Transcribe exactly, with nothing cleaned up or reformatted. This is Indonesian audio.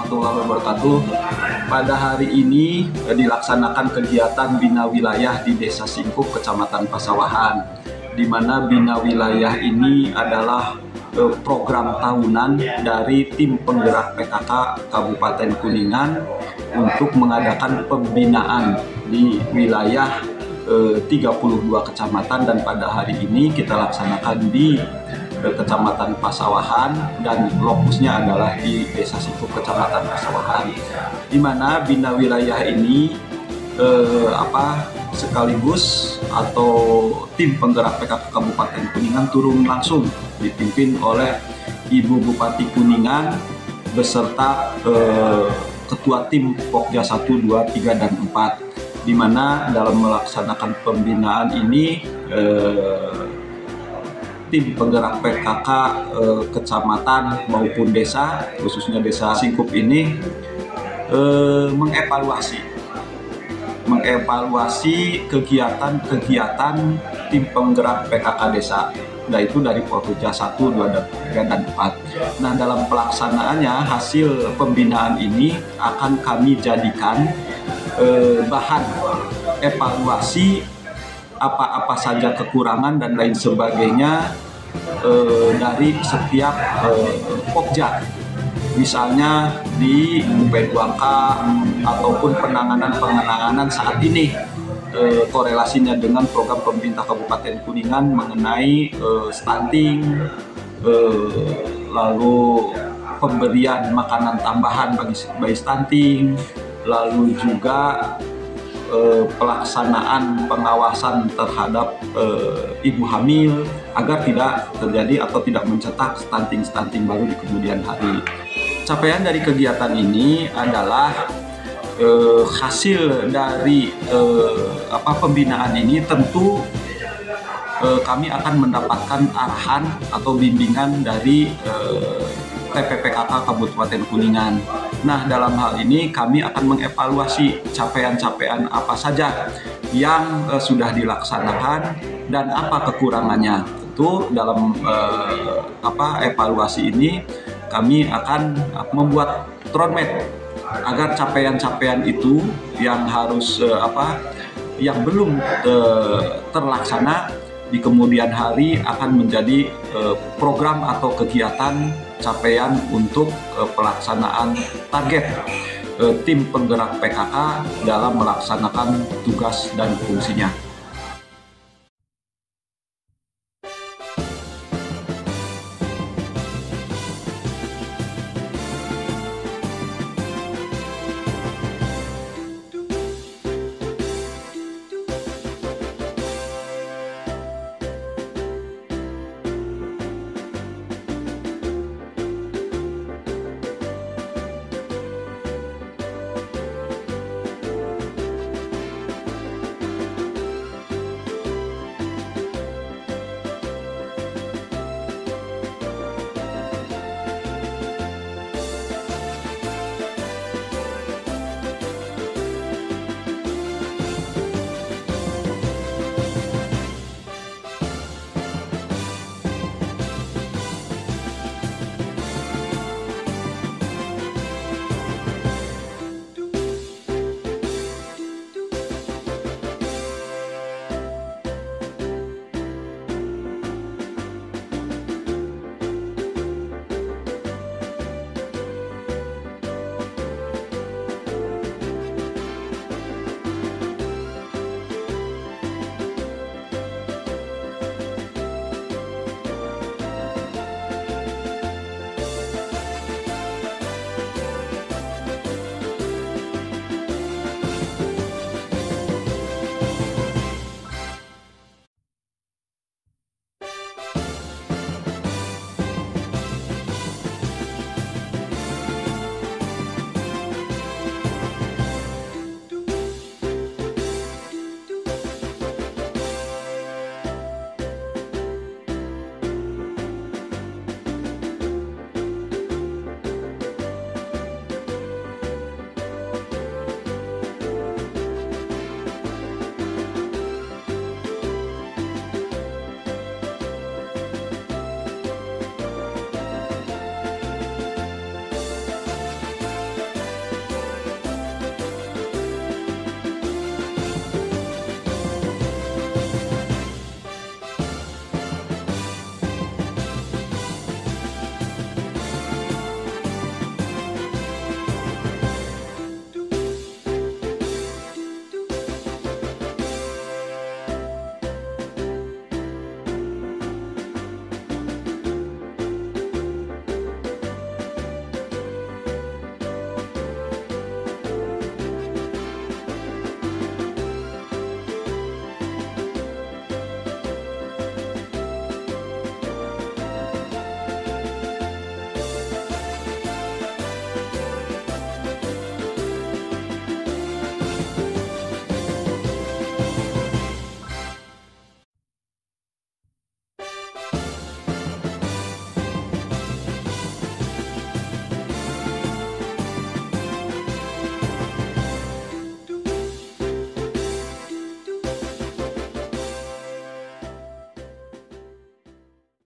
warahmatullahi wabarakatuh. Pada hari ini eh, dilaksanakan kegiatan Bina Wilayah di Desa Singkup, Kecamatan Pasawahan, di mana Bina Wilayah ini adalah eh, program tahunan dari tim penggerak P K K Kabupaten Kuningan untuk mengadakan pembinaan di wilayah eh, tiga puluh dua kecamatan, dan pada hari ini kita laksanakan di Kecamatan Pasawahan dan lokusnya adalah di Desa Singkup, Kecamatan Pasawahan, di mana Bina Wilayah ini eh, apa sekaligus atau tim penggerak P K K Kabupaten Kuningan turun langsung dipimpin oleh Ibu Bupati Kuningan beserta eh, Ketua Tim Pokja satu, dua, tiga, dan empat, di mana dalam melaksanakan pembinaan ini eh, tim penggerak P K K eh, kecamatan maupun desa, khususnya Desa Singkup ini eh, mengevaluasi mengevaluasi kegiatan-kegiatan tim penggerak P K K desa, yaitu dari Pokja satu, dua, tiga, dan empat. Nah, dalam pelaksanaannya hasil pembinaan ini akan kami jadikan eh, bahan evaluasi apa-apa saja kekurangan dan lain sebagainya eh, dari setiap eh, Pokja, misalnya di U P dua K ataupun penanganan-penanganan saat ini, eh, korelasinya dengan program pemerintah Kabupaten Kuningan mengenai eh, stunting, eh, lalu pemberian makanan tambahan bagi bayi stunting, lalu juga Eh, pelaksanaan pengawasan terhadap eh, ibu hamil agar tidak terjadi atau tidak mencetak stunting-stunting baru di kemudian hari. Capaian dari kegiatan ini adalah eh, hasil dari eh, apa pembinaan ini. Tentu eh, kami akan mendapatkan arahan atau bimbingan dari eh, T P P K K Kabupaten Kuningan. Nah, dalam hal ini kami akan mengevaluasi capaian-capaian apa saja yang uh, sudah dilaksanakan dan apa kekurangannya. Tentu dalam uh, apa evaluasi ini kami akan membuat roadmap agar capaian-capaian itu yang harus uh, apa yang belum uh, terlaksana di kemudian hari akan menjadi uh, program atau kegiatan capaian untuk uh, pelaksanaan target uh, tim penggerak P K K dalam melaksanakan tugas dan fungsinya.